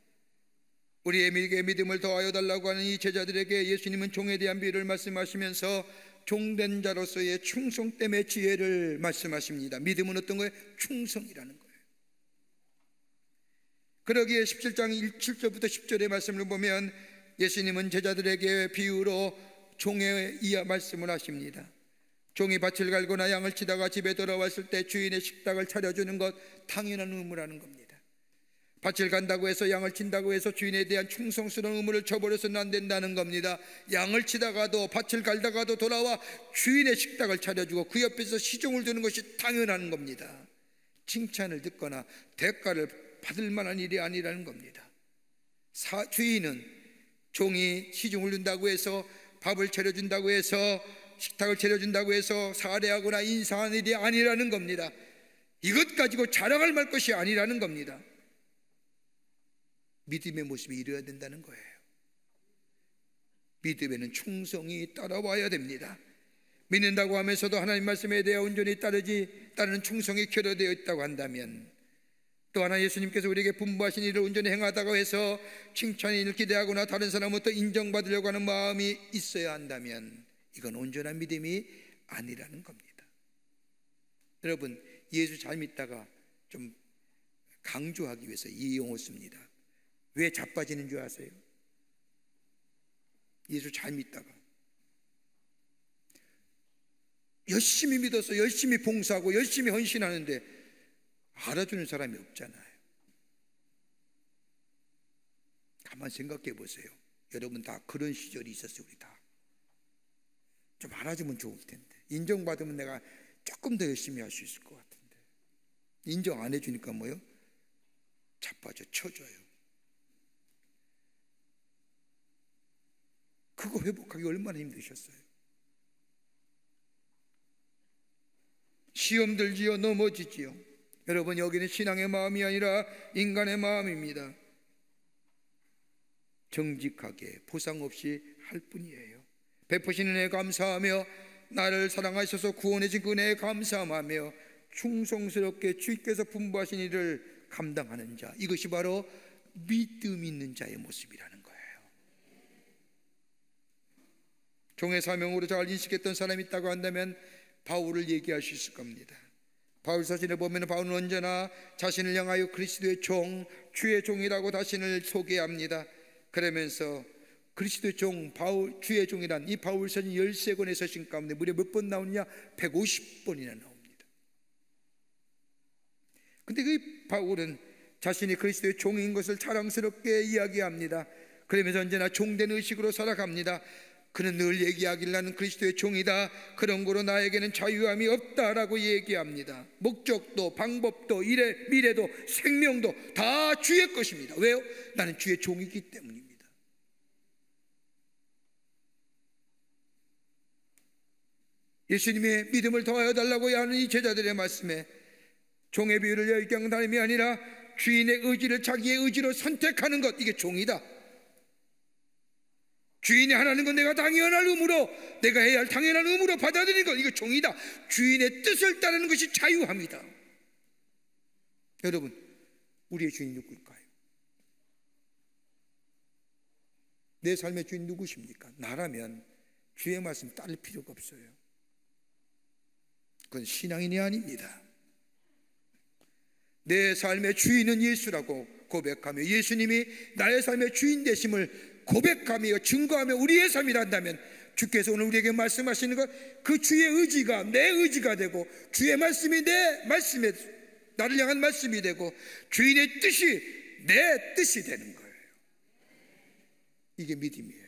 C: 우리에게 믿음을 더하여 달라고 하는 이 제자들에게 예수님은 종에 대한 비유를 말씀하시면서 종된 자로서의 충성됨의 지혜를 말씀하십니다. 믿음은 어떤 거예요? 충성이라는 거예요. 그러기에 17장 7절부터 10절의 말씀을 보면 예수님은 제자들에게 비유로 종에 이어 말씀을 하십니다. 종이 밭을 갈거나 양을 치다가 집에 돌아왔을 때 주인의 식탁을 차려주는 것, 당연한 의무라는 겁니다. 밭을 간다고 해서 양을 친다고 해서 주인에 대한 충성스러운 의무를 저버려서는 안 된다는 겁니다. 양을 치다가도 밭을 갈다가도 돌아와 주인의 식탁을 차려주고 그 옆에서 시종을 두는 것이 당연한 겁니다. 칭찬을 듣거나 대가를 받을 만한 일이 아니라는 겁니다. 주인은 종이 시중을 준다고 해서, 밥을 차려준다고 해서, 식탁을 차려준다고 해서 사례하거나 인사하는 일이 아니라는 겁니다. 이것 가지고 자랑할 말 것이 아니라는 겁니다. 믿음의 모습이 이루어야 된다는 거예요. 믿음에는 충성이 따라와야 됩니다. 믿는다고 하면서도 하나님 말씀에 대해 온전히 따르는 충성이 결여되어 있다고 한다면, 또 하나 예수님께서 우리에게 분부하신 일을 온전히 행하다고 해서 칭찬을 기대하거나 다른 사람부터 인정받으려고 하는 마음이 있어야 한다면 이건 온전한 믿음이 아니라는 겁니다. 여러분, 예수 잘 믿다가 좀 강조하기 위해서 이 용어 씁니다. 왜 자빠지는 줄 아세요? 예수 잘 믿다가 열심히 믿어서 열심히 봉사하고 열심히 헌신하는데 알아주는 사람이 없잖아요. 가만 생각해 보세요. 여러분 다 그런 시절이 있었어요. 우리 다 좀 알아주면 좋을 텐데, 인정받으면 내가 조금 더 열심히 할 수 있을 것 같은데, 인정 안 해주니까 뭐요? 자빠져 쳐줘요. 그거 회복하기 얼마나 힘드셨어요? 시험 들지요, 넘어지지요. 여러분, 여기는 신앙의 마음이 아니라 인간의 마음입니다. 정직하게 보상 없이 할 뿐이에요. 베푸시는 은혜에 감사하며 나를 사랑하셔서 구원해 주신 그 은혜에 감사하며 충성스럽게 주께서 분부하신 일을 감당하는 자, 이것이 바로 믿음 있는 자의 모습이라는 거예요. 종의 사명으로 잘 인식했던 사람이 있다고 한다면 바울을 얘기할 수 있을 겁니다. 바울 사진을 보면 바울은 언제나 자신을 향하여 그리스도의 종, 주의 종이라고 자신을 소개합니다. 그러면서 그리스도의 종, 바울, 주의 종이란 이 바울 사진 13권의 서신 가운데 무려 몇 번 나오느냐? 150번이나 나옵니다. 근데 그 바울은 자신이 그리스도의 종인 것을 자랑스럽게 이야기합니다. 그러면서 언제나 종된 의식으로 살아갑니다. 그는 늘 얘기하길 나는 그리스도의 종이다. 그런 거로 나에게는 자유함이 없다라고 얘기합니다. 목적도 방법도 미래도 생명도 다 주의 것입니다. 왜요? 나는 주의 종이기 때문입니다. 예수님의 믿음을 더하여 달라고 하는 이 제자들의 말씀에 종의 비유를 열경담이 아니라 주인의 의지를 자기의 의지로 선택하는 것, 이게 종이다. 주인이 하라는 건 내가 당연한 의무로, 내가 해야 할 당연한 의무로 받아들이는 것, 이거 종이다. 주인의 뜻을 따르는 것이 자유함이다. 여러분, 우리의 주인이 누구일까요? 내 삶의 주인 누구십니까? 나라면 주의 말씀 따를 필요가 없어요. 그건 신앙인이 아닙니다. 내 삶의 주인은 예수라고 고백하며 예수님이 나의 삶의 주인 되심을 고백하며 증거하며 우리의 삶이란다면 주께서 오늘 우리에게 말씀하시는 것, 그 주의 의지가 내 의지가 되고 주의 말씀이 내 말씀에 나를 향한 말씀이 되고 주인의 뜻이 내 뜻이 되는 거예요. 이게 믿음이에요.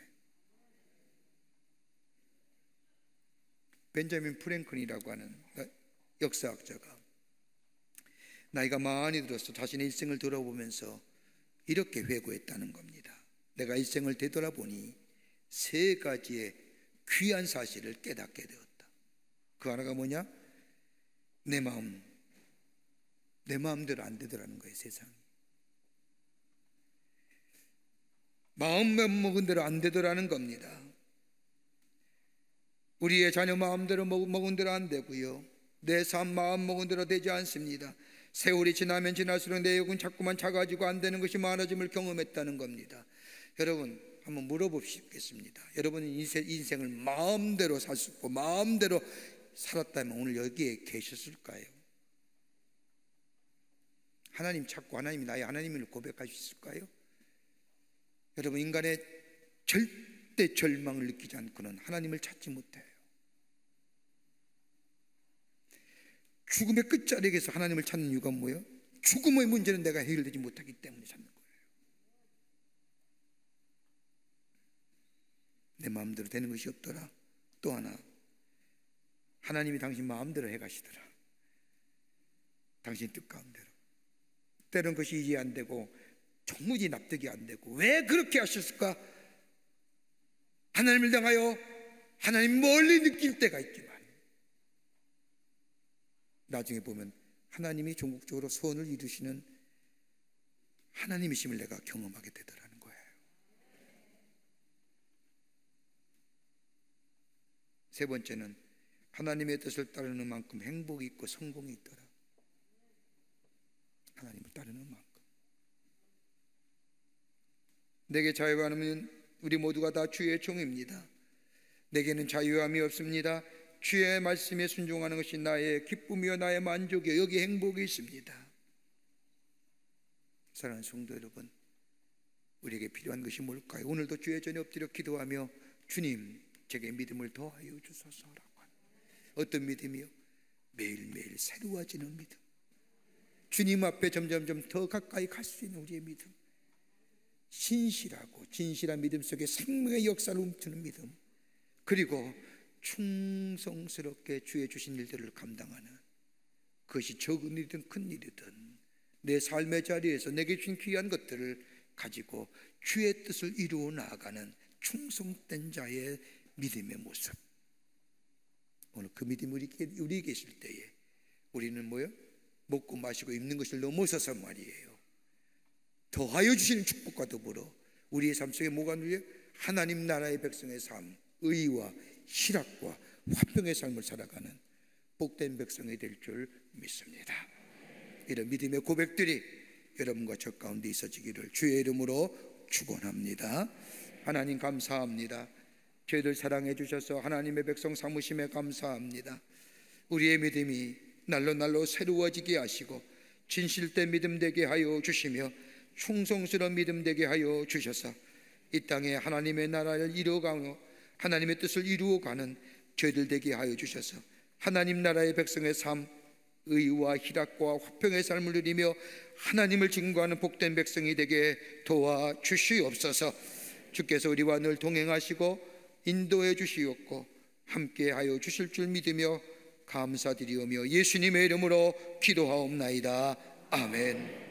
C: 벤자민 프랭클이라고 하는 역사학자가 나이가 많이 들어서 자신의 일생을 돌아보면서 이렇게 회고했다는 겁니다. 내가 일생을 되돌아보니 3가지의 귀한 사실을 깨닫게 되었다. 그 하나가 뭐냐? 내 마음대로 안 되더라는 거예요. 세상이 마음 먹은 대로 안 되더라는 겁니다. 우리의 자녀 마음대로 먹은 대로 안 되고요, 내 삶 마음 먹은 대로 되지 않습니다. 세월이 지나면 지날수록 내 욕은 자꾸만 작아지고 안 되는 것이 많아짐을 경험했다는 겁니다. 여러분, 한번 물어보시겠습니다. 여러분은 인생을 마음대로 살 수 있고 마음대로 살았다면 오늘 여기에 계셨을까요? 하나님 찾고 하나님이 나의 하나님을 고백할 수 있을까요? 여러분, 인간의 절대 절망을 느끼지 않고는 하나님을 찾지 못해요. 죽음의 끝자락에서 하나님을 찾는 이유가 뭐예요? 죽음의 문제는 내가 해결되지 못하기 때문에 찾는 거예요. 내 마음대로 되는 것이 없더라. 또 하나, 하나님이 당신 마음대로 해가시더라. 당신 뜻 가운데로. 때론 그것이 이해 안 되고 정무지 납득이 안 되고 왜 그렇게 하셨을까? 하나님을 향하여 하나님 멀리 느낄 때가 있지만 나중에 보면 하나님이 종국적으로 소원을 이루시는 하나님이심을 내가 경험하게 되더라는 거예요. 세 번째는 하나님의 뜻을 따르는 만큼 행복이 있고 성공이 있더라. 하나님을 따르는 만큼. 내게 자유가 없으면 우리 모두가 다 주의 종입니다. 내게는 자유함이 없습니다. 주의 말씀에 순종하는 것이 나의 기쁨이요 나의 만족이요, 여기 행복이 있습니다. 사랑하는 성도 여러분, 우리에게 필요한 것이 뭘까요? 오늘도 주의 전에 엎드려 기도하며 주님, 제게 믿음을 더하여 주소서라고 하는, 어떤 믿음이요? 매일매일 새로워지는 믿음, 주님 앞에 점점점 더 가까이 갈 수 있는 우리의 믿음, 신실하고 진실한 믿음 속에 생명의 역사를 움트는 믿음, 그리고 충성스럽게 주의 주신 일들을 감당하는, 그것이 적은 일이든 큰 일이든 내 삶의 자리에서 내게 주신 귀한 것들을 가지고 주의 뜻을 이루어 나아가는 충성된 자의 믿음의 모습. 오늘 그 믿음이 우리 계실 때에 우리는 뭐요? 먹고 마시고 입는 것을 넘어서서 말이에요, 더하여 주시는 축복과 더불어 우리의 삶 속에 뭐가 누려요? 하나님 나라의 백성의 삶, 의와 희락과 화평의 삶을 살아가는 복된 백성이 될 줄 믿습니다. 이런 믿음의 고백들이 여러분과 저 가운데 있어지기를 주의 이름으로 축원합니다. 하나님 감사합니다. 저희들 사랑해 주셔서 하나님의 백성 삼으심에 감사합니다. 우리의 믿음이 날로 새로워지게 하시고 진실된 믿음 되게 하여 주시며 충성스러운 믿음 되게 하여 주셔서 이 땅에 하나님의 나라를 이루어가며 하나님의 뜻을 이루어가는 저희들 되게 하여 주셔서 하나님 나라의 백성의 삶, 의와 희락과 화평의 삶을 누리며 하나님을 증거하는 복된 백성이 되게 도와주시옵소서. 주께서 우리와 늘 동행하시고 인도해 주시옵고 함께하여 주실 줄 믿으며 감사드리오며 예수님의 이름으로 기도하옵나이다. 아멘.